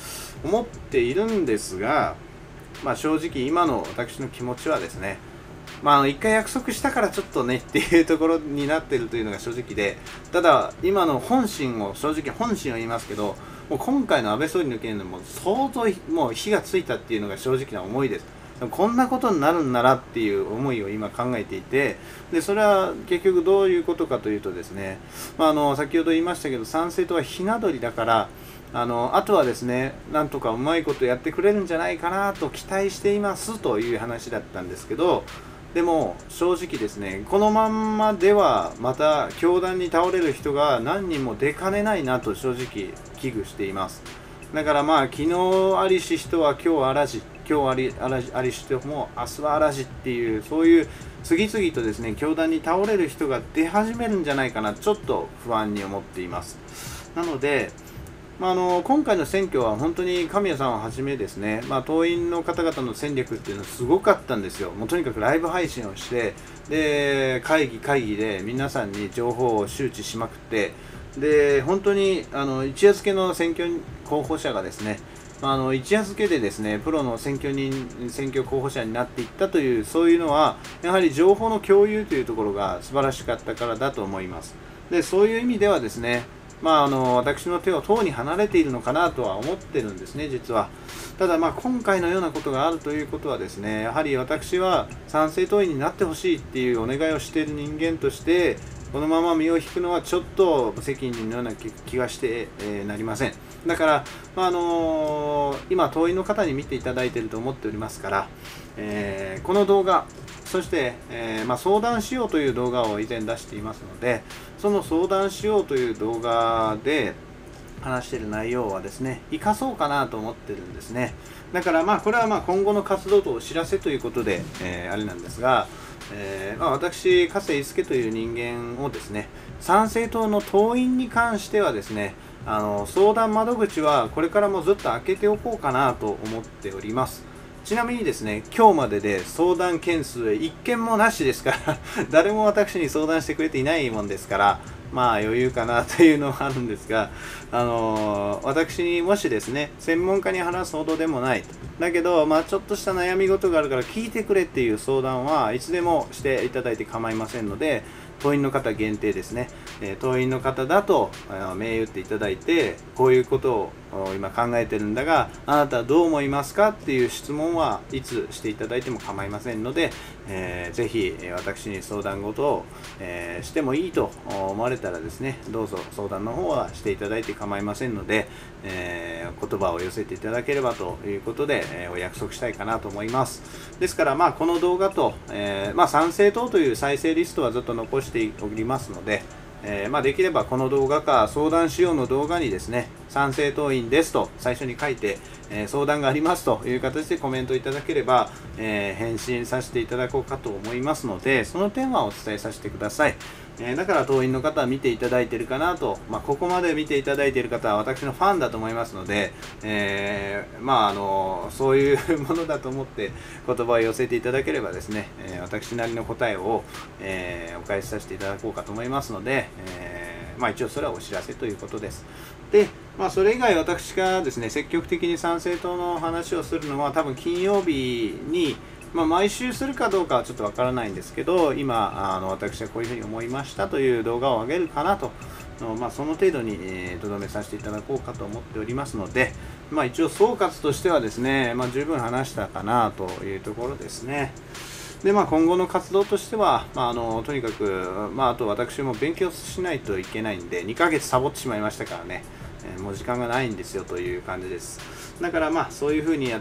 Speaker 1: 思っているんですが、まあ、正直今の私の気持ちはですね、まあ、一回約束したからちょっとねっていうところになっているというのが正直で、ただ今の本心を、正直本心を言いますけど、もう今回の安倍総理の件でも相当もう火がついたっていうのが正直な思いです。こんなことになるんならっていう思いを今考えていて、でそれは結局どういうことかというとですね、まあ、あの先ほど言いましたけど、参政党はひな鳥だから、あのあとはですね、なんとかうまいことやってくれるんじゃないかなと期待していますという話だったんですけど、でも正直ですね、このまんまではまた凶弾に倒れる人が何人も出かねないなと正直危惧しています。だからまあ昨日ありし人は今日あらじ、今日ありあらありし人も明日はあらじっていう、そういう次々とですね凶弾に倒れる人が出始めるんじゃないかな、ちょっと不安に思っています。なので、まあ、あの今回の選挙は本当に神谷さんをはじめですね、まあ、党員の方々の戦略っていうのはすごかったんですよ。もうとにかくライブ配信をして、で会議会議で皆さんに情報を周知しまくって、で本当にあの一夜漬けの選挙候補者がですね、あの一夜漬けでですねプロの選挙人選挙候補者になっていったという、そういうのはやはり情報の共有というところが素晴らしかったからだと思います。でそういう意味ではですね、まあ、あの私の手は党に離れているのかなとは思ってるんですね、実は。ただ、まあ、今回のようなことがあるということはですね、やはり私は参政党員になってほしいっていうお願いをしている人間として、このまま身を引くのはちょっと無責任のような気がして、えー、なりません。だから、まああのー、今、党員の方に見ていただいていると思っておりますから、えー、この動画、そして、えーまあ、相談しようという動画を以前出していますので、その相談しようという動画で話している内容はですね、生かそうかなと思ってるんですね。だからまあこれはまあ今後の活動とお知らせということで、えー、あれなんですが、えーまあ、私、加瀬一介という人間をですね、参政党の党員に関してはですね、あの相談窓口はこれからもずっと開けておこうかなと思っております。ちなみにですね、今日までで相談件数いっけんもなしですから誰も私に相談してくれていないもんですから、まあ余裕かなというのはあるんですが、あのー、私にもしですね、専門家に話すほどでもないと。だけど、まあちょっとした悩み事があるから聞いてくれっていう相談はいつでもしていただいて構いませんので、党員の方限定ですね、えー、党員の方だと銘打っていただいて、こういうことを今考えてるんだが、あなたはどう思いますかっていう質問はいつしていただいても構いませんので、えー、ぜひ私に相談事を、えー、してもいいと思われたらですね、どうぞ相談の方はしていただいて構いませんので、えー、言葉を寄せていただければということで、えー、お約束したいかなと思います。ですから、まあ、この動画と、えーまあ、参政党という再生リストはずっと残しておりますので、えーまあ、できればこの動画か相談しようの動画にですね、参政党員ですと最初に書いて、えー、相談がありますという形でコメントいただければ、えー、返信させていただこうかと思いますので、その点はお伝えさせてください。えー、だから党員の方は見ていただいているかなと、まあ、ここまで見ていただいている方は私のファンだと思いますので、えー、まああのそういうものだと思って言葉を寄せていただければですね、えー、私なりの答えを、えー、お返しさせていただこうかと思いますので、えー、まあ一応それはお知らせということです。で、まあ、それ以外私がですね積極的に参政党の話をするのは多分金曜日に、まあ、毎週するかどうかはちょっとわからないんですけど、今あの私はこういうふうに思いましたという動画を上げるかなと、まあ、その程度にとどめさせていただこうかと思っておりますので、まあ、一応総括としてはですね、まあ、十分話したかなというところですね。で、まあ、今後の活動としては、まあ、あのとにかく、まあ、あと私も勉強しないといけないんで、にかげつサボってしまいましたからね、えー、もう時間がないんですよという感じです。だからまあそういうふうにやって、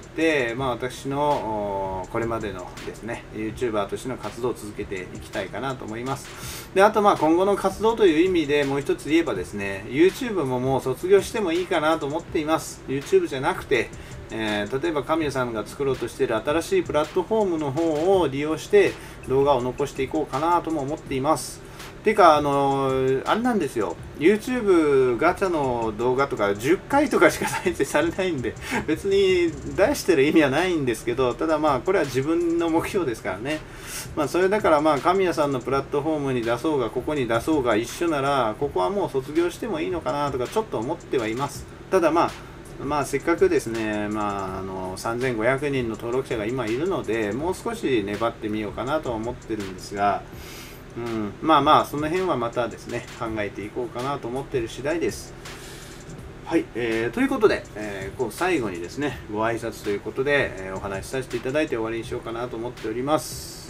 Speaker 1: まあ、私のこれまでのですね YouTuber としての活動を続けていきたいかなと思います。で、あとまあ今後の活動という意味でもう一つ言えばですね、 YouTube ももう卒業してもいいかなと思っています。 YouTube じゃなくて、えー、例えば神谷さんが作ろうとしている新しいプラットフォームの方を利用して動画を残していこうかなとも思っています。てか、あのー、あれなんですよ、YouTube ガチャの動画とかじゅっかいとかしか再生されないんで、別に出してる意味はないんですけど、ただまあ、これは自分の目標ですからね。まあ、それだからまあ、神谷さんのプラットフォームに出そうが、ここに出そうが一緒なら、ここはもう卒業してもいいのかなとか、ちょっと思ってはいます。ただまあ、 まあせっかくですね、まあ、あのさんぜんごひゃくにんの登録者が今いるので、もう少し粘ってみようかなとは思ってるんですが、うん、まあまあその辺はまたですね考えていこうかなと思っている次第です。はい、えー、ということで、えー、こう最後にですねご挨拶ということで、えー、お話しさせていただいて終わりにしようかなと思っております。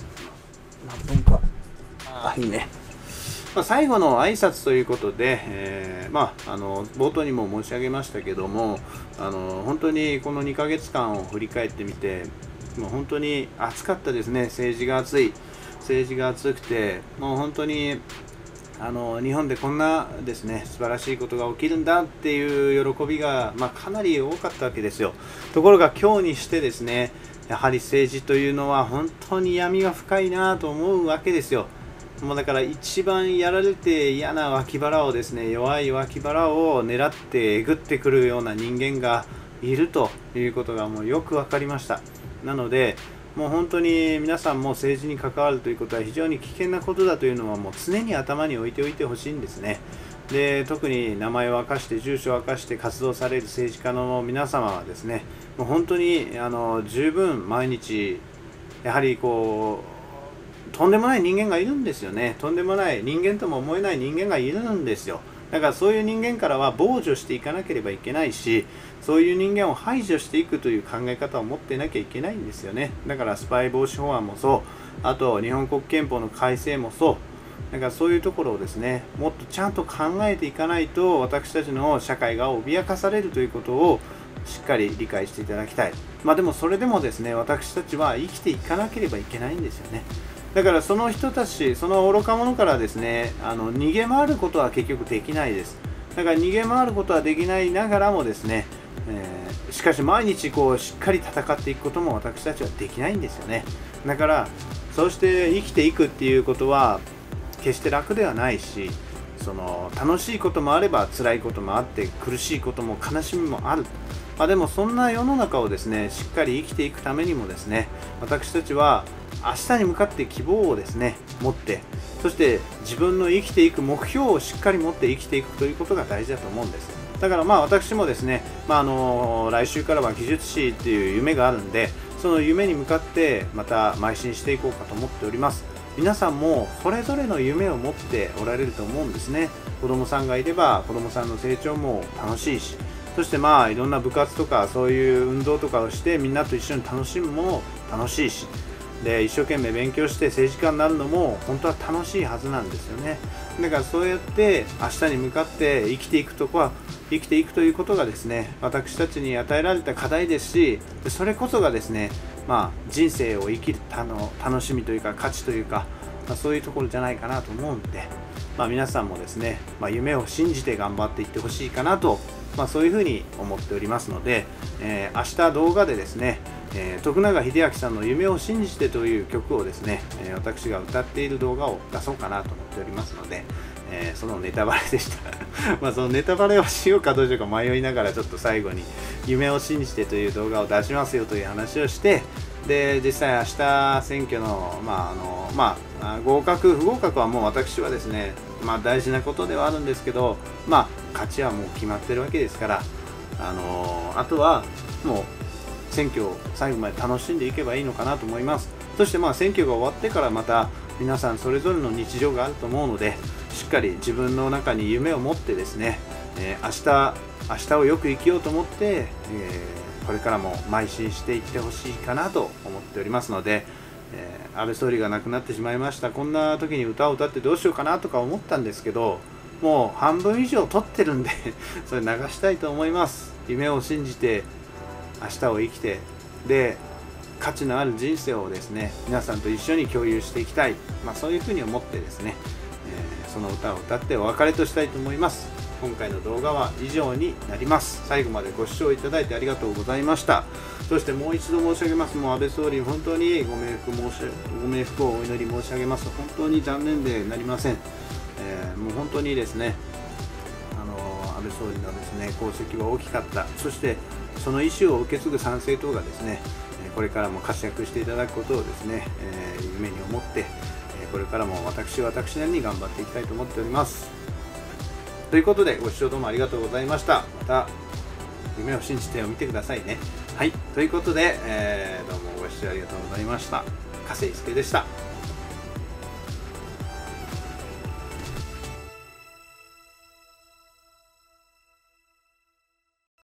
Speaker 1: 何分か。あ、いいね。まあ、最後の挨拶ということで、えー、まあ、あの冒頭にも申し上げましたけども、あの本当にこのにかげつかんを振り返ってみて、もう本当に暑かったですね。政治が暑い、政治が暑くて、もう本当にあの日本でこんなですね素晴らしいことが起きるんだっていう喜びが、まあ、かなり多かったわけですよ。ところが今日にしてですね、やはり政治というのは本当に闇が深いなと思うわけですよ。もうだから一番やられて嫌な脇腹をですね、弱い脇腹を狙ってえぐってくるような人間がいるということがもうよく分かりました。なのでもう本当に皆さんも政治に関わるということは非常に危険なことだというのはもう常に頭に置いておいてほしいんですね。で、特に名前を明かして住所を明かして活動される政治家の皆様はですね、もう本当にあの十分毎日やはりこうとんでもない人間がいるんですよね。とんでもない人間とも思えない人間がいるんですよ。だからそういう人間からは防除していかなければいけないし、そういう人間を排除していくという考え方を持っていなきゃいけないんですよね。だからスパイ防止法案もそう、あと日本国憲法の改正もそう、だからそういうところをですね、もっとちゃんと考えていかないと、私たちの社会が脅かされるということをしっかり理解していただきたい。まあでもそれでもですね、私たちは生きていかなければいけないんですよね。だからその人たち、その愚か者からですね、あの逃げ回ることは結局できないです。だから逃げ回ることはできないながらもですね、えー、しかし毎日こうしっかり戦っていくことも私たちはできないんですよね。だからそうして生きていくっていうことは決して楽ではないし、その楽しいこともあれば辛いこともあって、苦しいことも悲しみもある。まあ、でもそんな世の中をですねしっかり生きていくためにもですね、私たちは明日に向かって希望をですね持って、そして自分の生きていく目標をしっかり持って生きていくということが大事だと思うんです。だからまあ私もですね、まあ、あの来週からは技術士っていう夢があるんで、その夢に向かってまた邁進していこうかと思っております。皆さんもそれぞれの夢を持っておられると思うんですね。子供さんがいれば子供さんの成長も楽しいし、そしてまあいろんな部活とかそういう運動とかをしてみんなと一緒に楽しむのも楽しいし、で一生懸命勉強して政治家になるのも本当は楽しいはずなんですよね。だからそうやって明日に向かって生きていくとこは生きていくということがですね、私たちに与えられた課題ですし、それこそがですね、まあ、人生を生きるたの楽しみというか価値というか、まあ、そういうところじゃないかなと思うんで、まあ、皆さんもですね、まあ、夢を信じて頑張っていってほしいかなと、まあ、そういうふうに思っておりますので、えー、明日動画でですね、えー、徳永英明さんの夢を信じてという曲をですね、えー、私が歌っている動画を出そうかなと思っておりますので、えー、そのネタバレでしたまあそのネタバレをしようかどうしようか迷いながら、ちょっと最後に夢を信じてという動画を出しますよという話をして、で実際明日選挙のまああのまあ合格不合格はもう私はですね、まあ大事なことではあるんですけど、まあ勝ちはもう決まってるわけですから、あのあとはもう選挙を最後まで楽しんでいけばいいのかなと思います。そしてまあ選挙が終わってからまた皆さんそれぞれの日常があると思うので、しっかり自分の中に夢を持ってですね、えー、明日明日をよく生きようと思って、えー、これからも邁進していってほしいかなと思っておりますので、えー、安倍総理が亡くなってしまいました。こんな時に歌を歌ってどうしようかなとか思ったんですけど、もう半分以上取ってるんでそれ流したいと思います。夢を信じて明日を生きて、で価値のある人生をですね皆さんと一緒に共有していきたい、まあ、そういうふうに思ってですね、えー、その歌を歌ってお別れとしたいと思います。今回の動画は以上になります。最後までご視聴いただいてありがとうございました。そしてもう一度申し上げます。もう安倍総理本当にご冥福申しご冥福をお祈り申し上げます。本当に残念でなりません。えー、もう本当にですね、あの安倍総理のですね功績は大きかった。そしてその意思を受け継ぐ参政党がですね、これからも活躍していただくことをですね、えー、夢に思って、これからも私私なりに頑張っていきたいと思っております。ということでご視聴どうもありがとうございました。また夢を信じてみてくださいね。はい、ということで、えー、どうもご視聴ありがとうございました。加瀬一介でした。